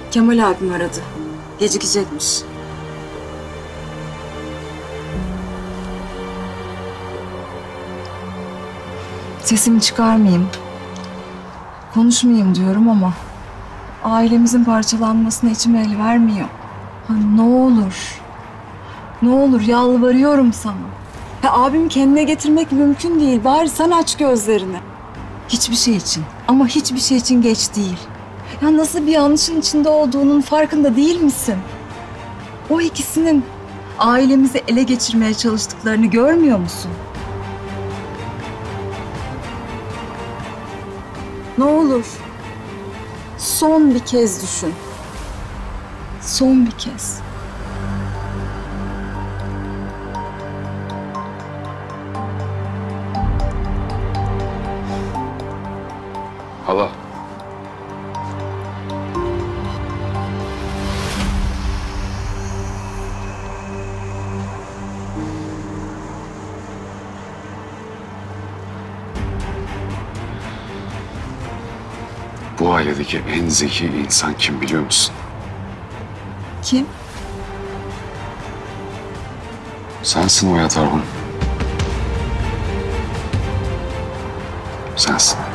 Kemal abim aradı. Gecikecekmiş. Sesimi çıkarmayayım, konuşmayayım diyorum ama ailemizin parçalanmasına içim el vermiyor. Ha, ne olur yalvarıyorum sana. Ya, abimi kendine getirmek mümkün değil. Bari sen aç gözlerini. Hiçbir şey için ama hiçbir şey için geç değil. Ya nasıl bir yanlışın içinde olduğunun farkında değil misin? O ikisinin ailemizi ele geçirmeye çalıştıklarını görmüyor musun? Ne olur son bir kez düşün. Son bir kez. Hala. Bu ailedeki en zeki insan kim biliyor musun? Kim? Sensin Oyat Arhun. Sensin.